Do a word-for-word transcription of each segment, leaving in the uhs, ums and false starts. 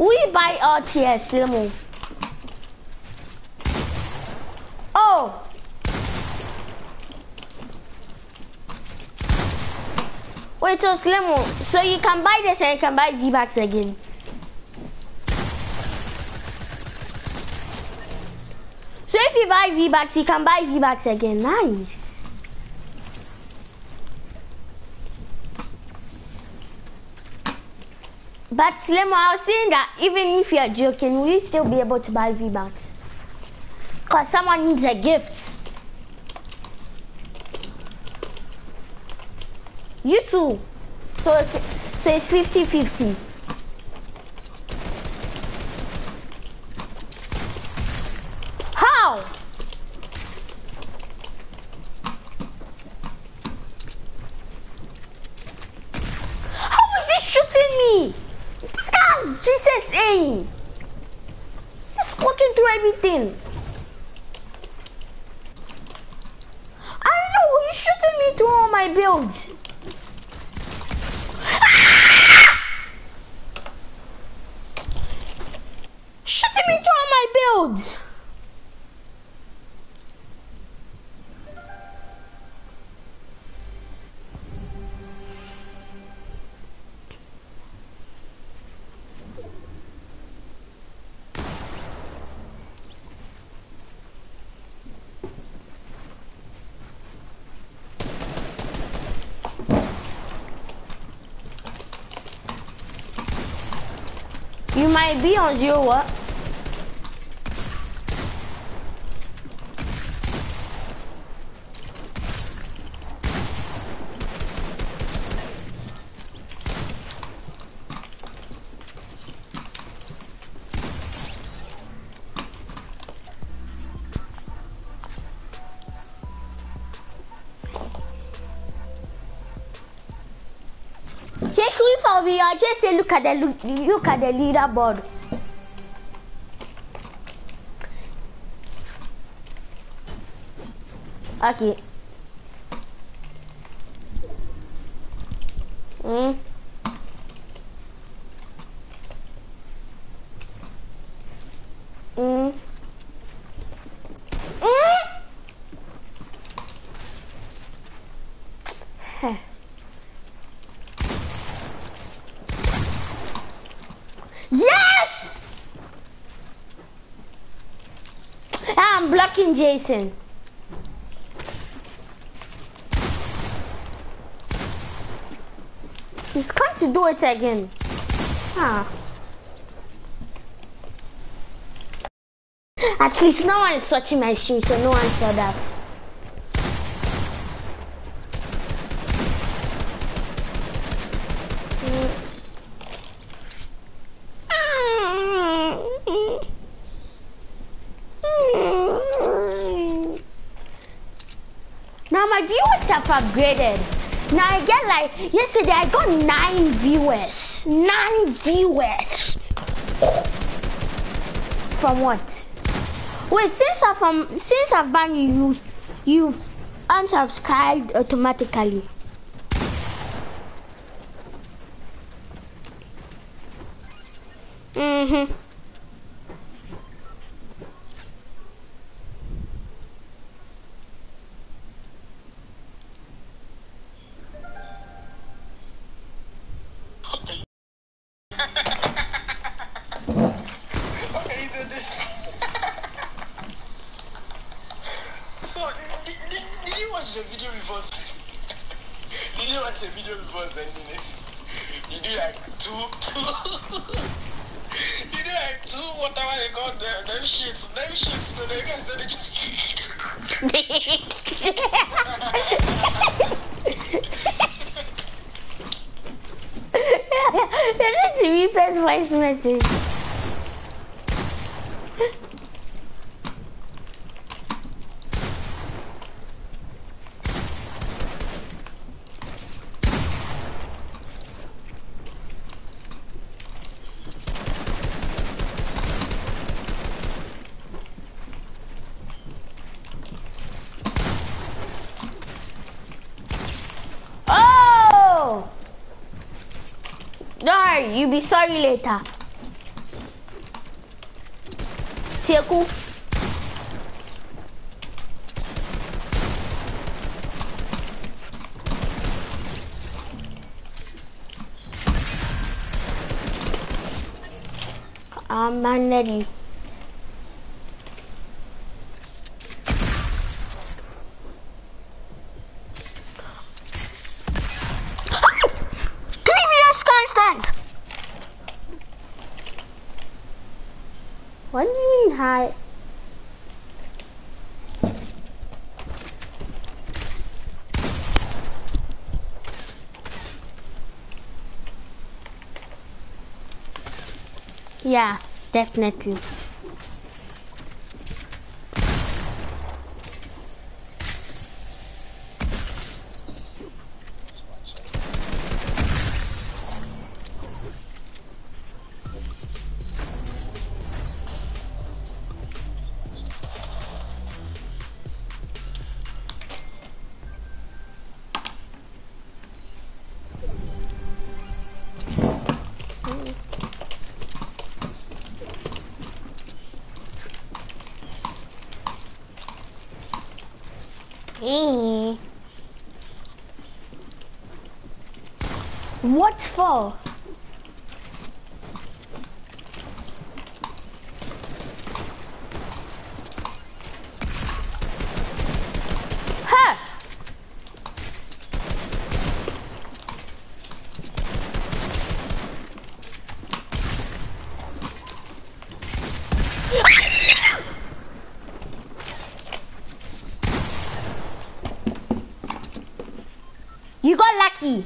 We buy out here, Slimo. Oh. Wait, so Slimo, so you can buy this and you can buy V-Bucks again. So if you buy V-Bucks, you can buy V-Bucks again. Nice. But Slimo, I was saying that even if you're joking, will you still be able to buy V-Bucks? Because someone needs a gift. You too. So it's, so it's fifty fifty. How? How is he shooting me? This guy's Jesus aim. He's walking through everything. I don't know, he's shooting me through all my builds. Shooting me through all my builds. You might be on zero what? Check if I'll be I just say look at the look, look at the leaderboard. Okay. Mm. Mm. Mm. Huh. Yes! I'm blocking Jason. He's going to do it again. Ah. At least no one is touching my shoe, so no one saw that. Now my viewers have upgraded. Now I get like, yesterday I got nine viewers. Nine viewers. From what? Wait, since I've, um, since I've banned you, you unsubscribed automatically. Mm-hmm. The video before did you watch the video before sending it? You do like two two you do like two whatever they call them them shits them shits so they can send it. You need to replace voice message. Don't worry, you'll be sorry later. Seku. I'm ready. Previous constant. What do you mean high? Yeah, definitely. Hey. What for? Huh? You got lucky.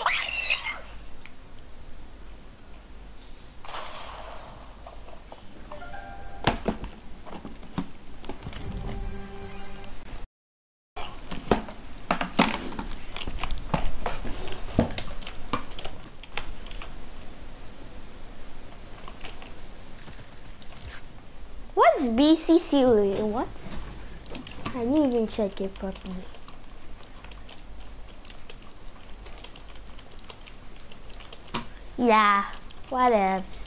What's B C C? What? I didn't even check it properly. Yeah, what else?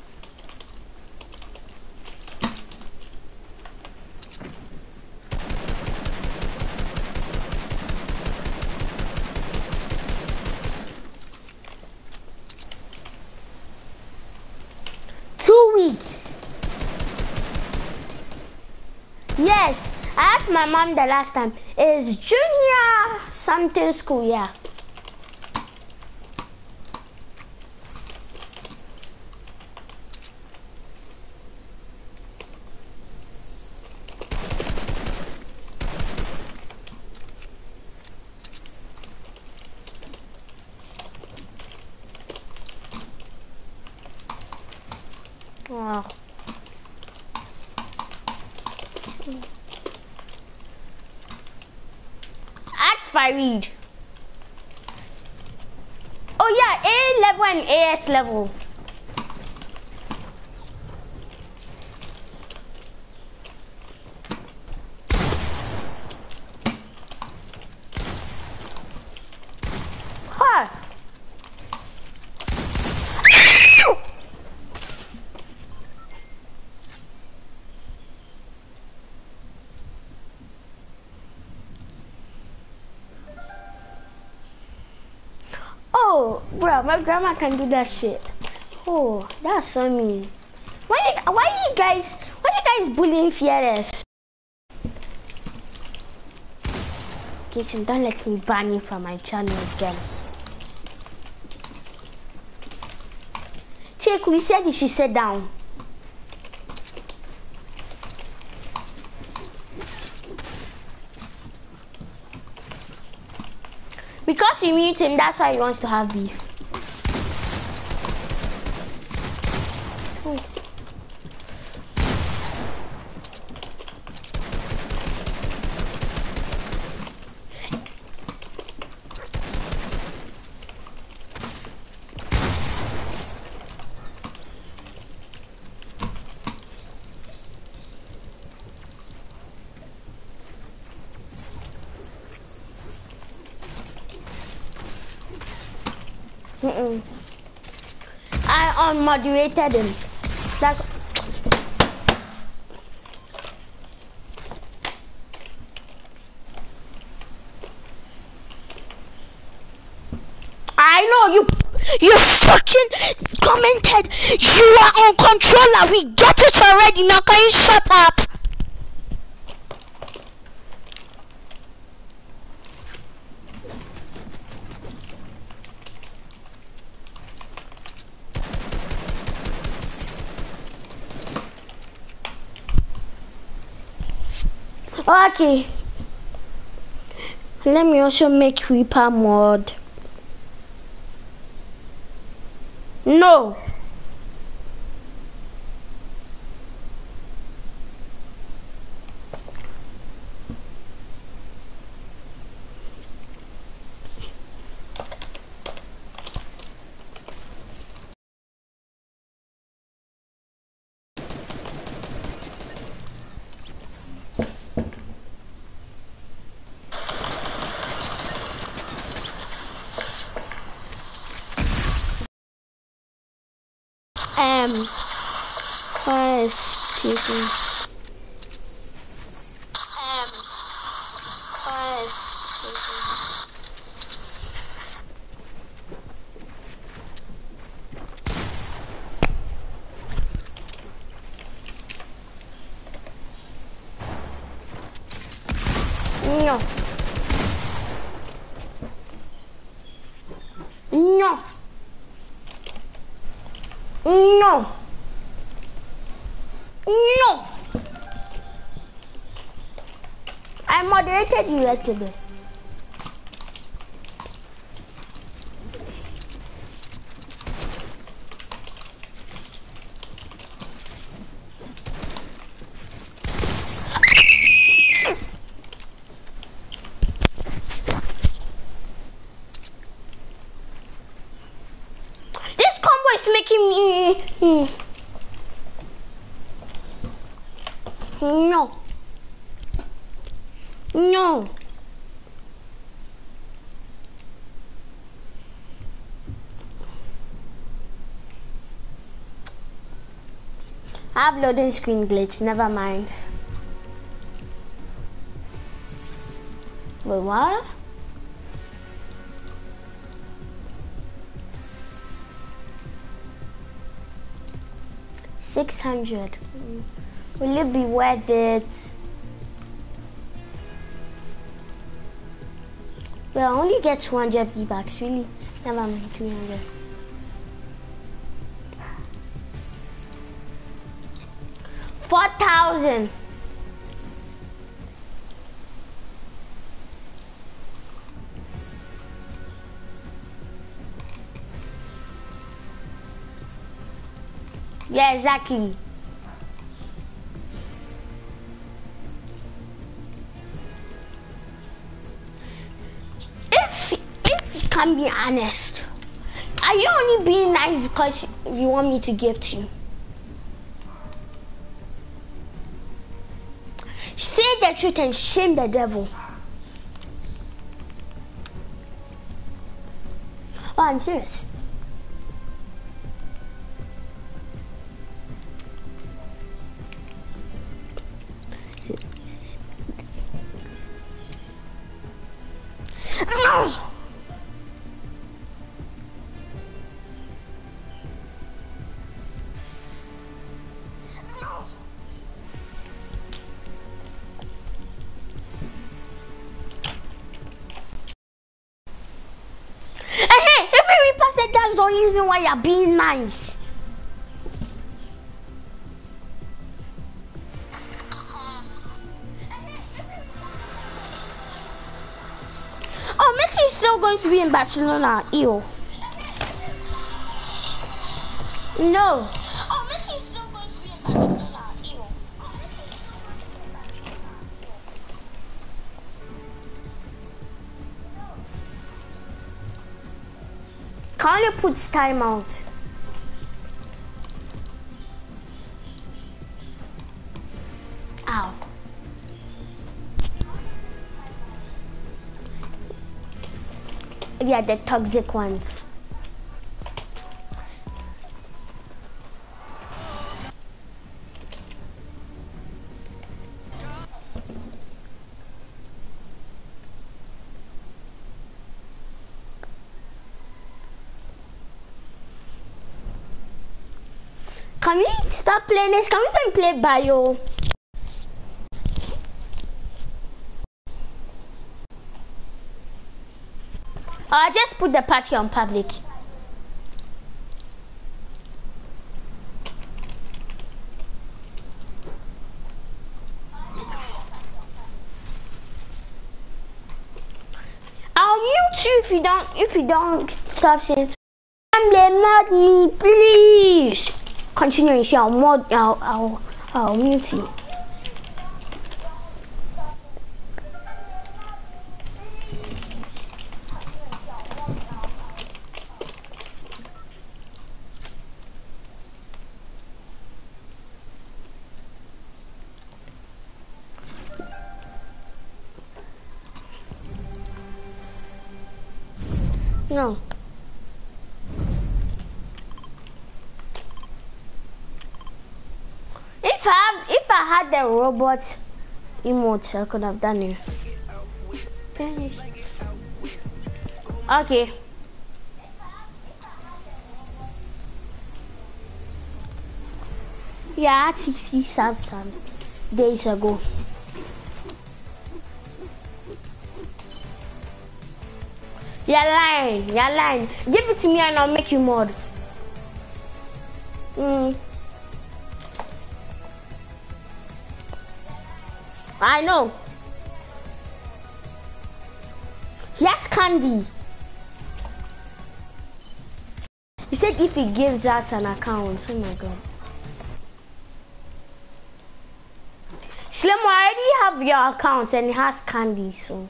Two weeks. Yes, I asked my mom the last time. It's junior something school, yeah. Wow. Ask Farid. Oh yeah, A level and A S level. Huh. Oh, bro, my grandma can do that shit. Oh, that's so mean. Why you, why you guys, why you guys bullying Fieres? Kitchen, don't let me ban you from my channel again. Check, we said you should sit down. Because you mute him, that's why he wants to have beef. Oh. Mm-mm. I unmoderated him. Like, You fucking commented you are on controller. We get it already. Now can you shut up? Okay. Let me also make Reaper mod. No. Um, where is Stephen? Um, where is Stephen? No. No. No. No. I moderated you yesterday. This combo is making me. Hmm. No. No. I have loading screen glitch, never mind. Wait, what? Six hundred. Will it be worth it? Well, I only get two hundred V-Bucks, really. Never mind, three hundred. four thousand. Yeah, exactly. If if you can be honest, are you only being nice because you want me to gift you? Say the truth and shame the devil. Oh, I'm serious. That's the reason why you're being nice. Oh, Messi is still going to be in Barcelona. Ew. No. Oh, Messi is still going to be in Barcelona. Ew. Can't you put timeout? Ow. Yeah, the toxic ones. Can we stop playing this? Can we go and play bio? I just put the party on public. I'll mute you if you don't if you don't stop saying I'm the mod me, please. Continue, I'll mod I'll I'll I'll mute you. No. If I have, if I had the robot emote, I could have done it. Okay. Yeah, I had sixty subs some days ago. You're lying, you're lying. Give it to me and I'll make you mod. Mm. I know. Yes, Candy. He said if he gives us an account. Oh my god. Slim, I already have your account and it has Candy, so.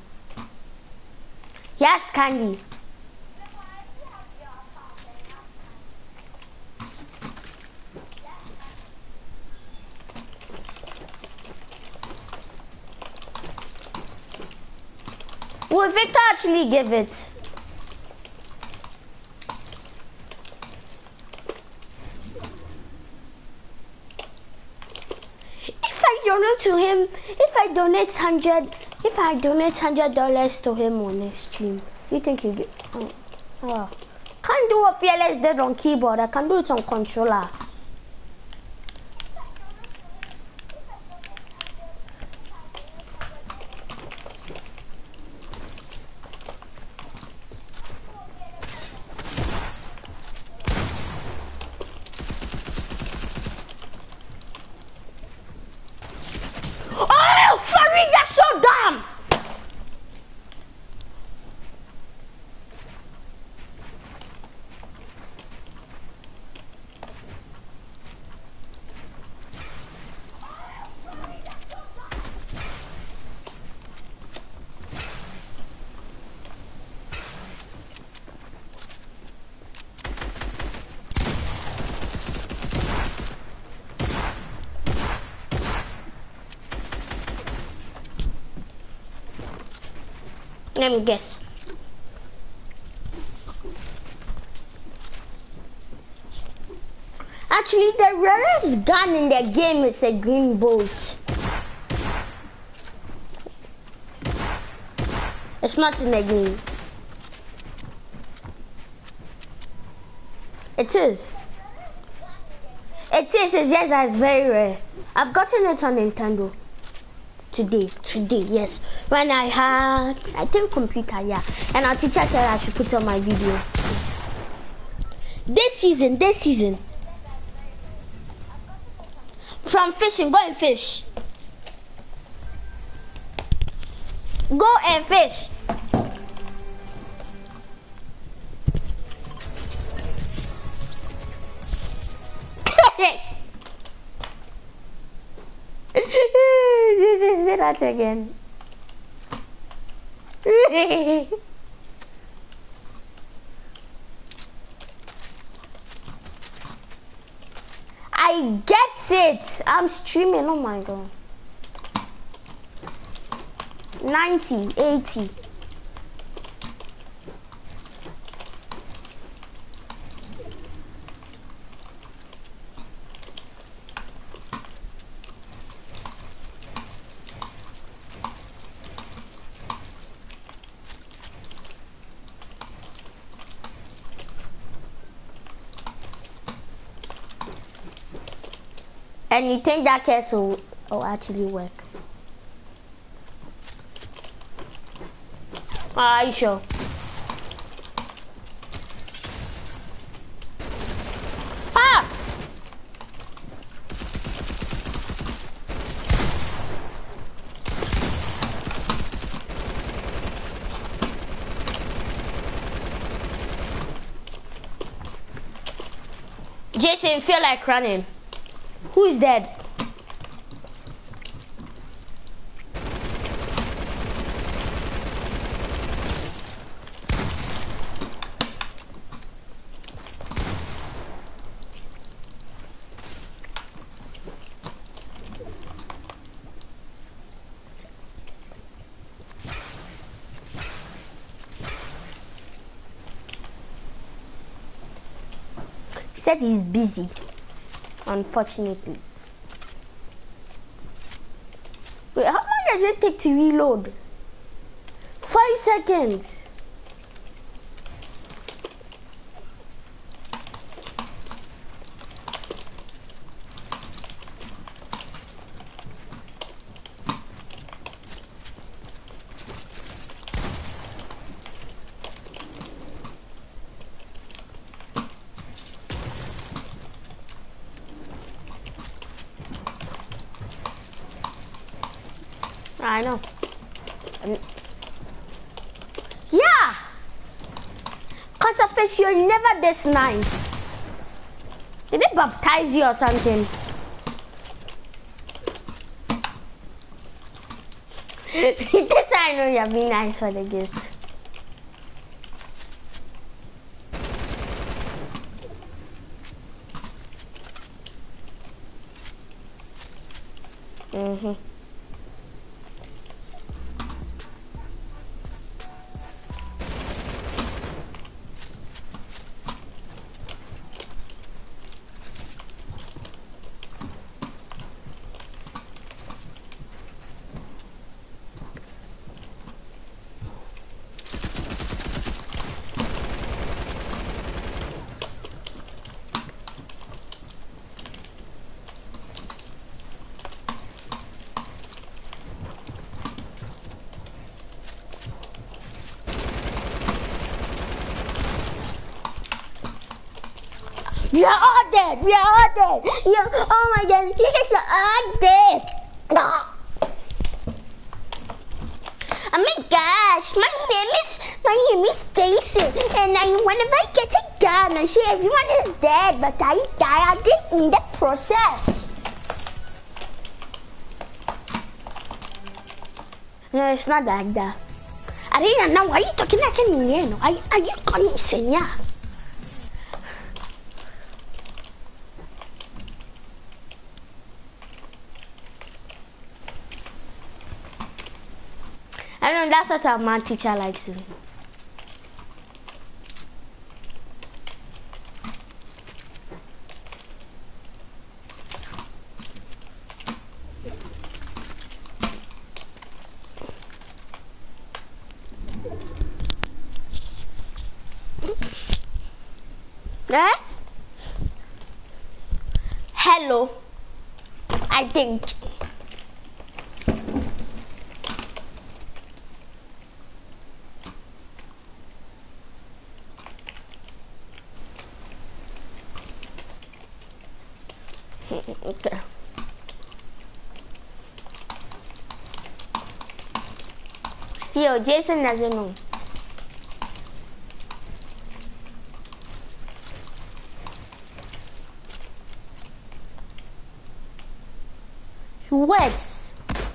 Yes, Candy. Will Victor actually give it? If I donate to him, if I donate hundred, if I donate hundred dollars to him on his stream, you think he get? Oh, oh. Can't do what Fearless did on keyboard. I can do it on controller. Oh, sorry, that's so dumb. Let me guess. Actually, the rarest gun in the game is a green bolt. It's not in the game. It is. It is, it's just that it's very rare. I've gotten it on Nintendo. Today, today, yes. When I had, I think computer, yeah. And our teacher said I should put on my video. This season, this season. From fishing, go and fish. Go and fish. This is that again. I get it. I'm streaming. Oh my god. ninety, eighty. And you think that case will, will actually work? Are you sure? Ah! Jason, feel like running. Who's dead? He said he's busy, unfortunately. Wait, how long does it take to reload? Five seconds. I know. Um, yeah! Cause of it, you're never this nice. Did they baptize you or something? That's how I know you're being nice for the gift. Mm-hmm. We are all dead. We are all dead. Yeah. Oh my God. You guys are all dead. No. Oh my gosh. My name is my name is Jason, and I whenever I get a gun, I say everyone is dead, but I die again in the process. No, it's not like that. I didn't know. Why are you talking like a million? Are are you calling Senya? I know that's what our math teacher likes to do. Eh? Hello. I think. Okay. Still, Jason doesn't know. He works.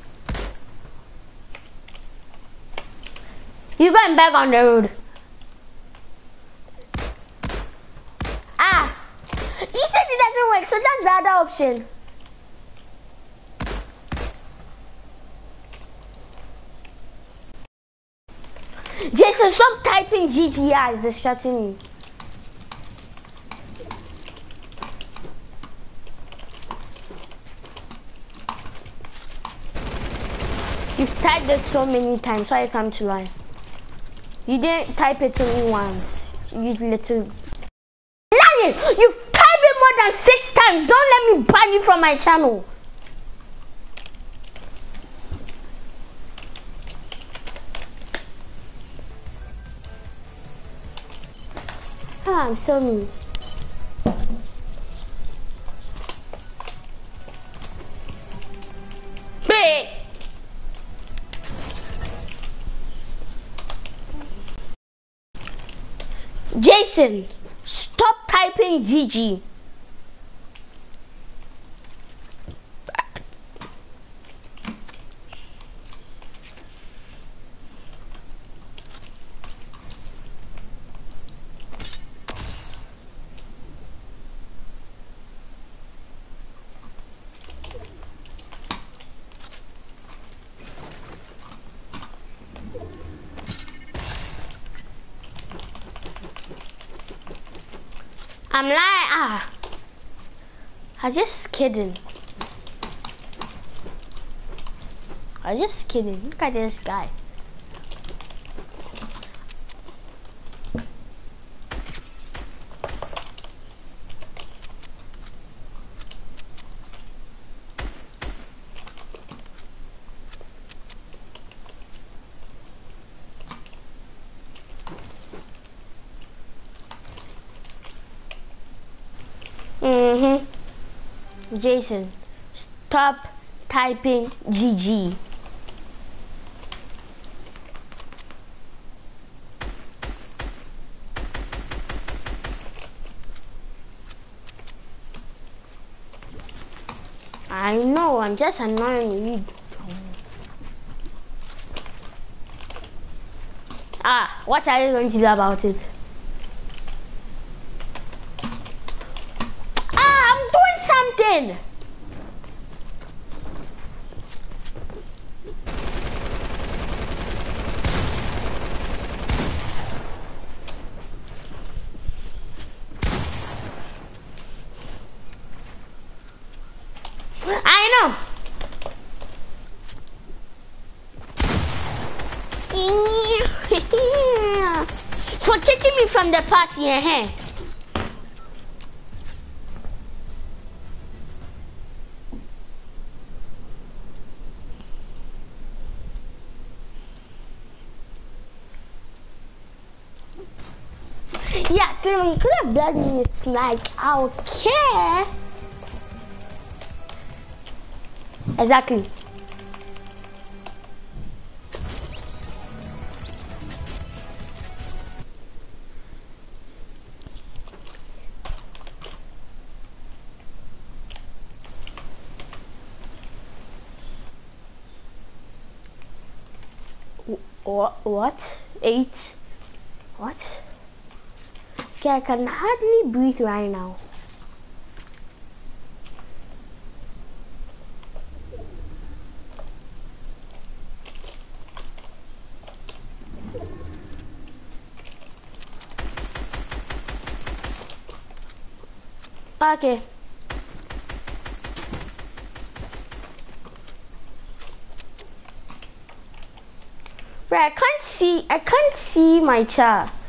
You going back on the road. Ah, you said it doesn't work, so that's the other option. Jason, stop typing G G I, it's distracting me. You've typed it so many times, so I come to life. You didn't type it to me once. You little lion! You've typed it more than six times. Don't let me ban you from my channel. Ah, I'm so mean. Hey. Jason, stop typing G G. I'm like, ah, I'm just kidding. I'm just kidding. Look at this guy. Mm-hmm. Jason, stop typing G G. I know, I'm just annoying you. Ah, what are you going to do about it? Ah, I'm doing something! I know! For kicking me from the party, eh? Yeah, Slim, you could have done it. It's like, okay. Exactly. What? What? Eight? What? Okay, I can hardly breathe right now. Okay. Right, I can't see. I can't see my chat.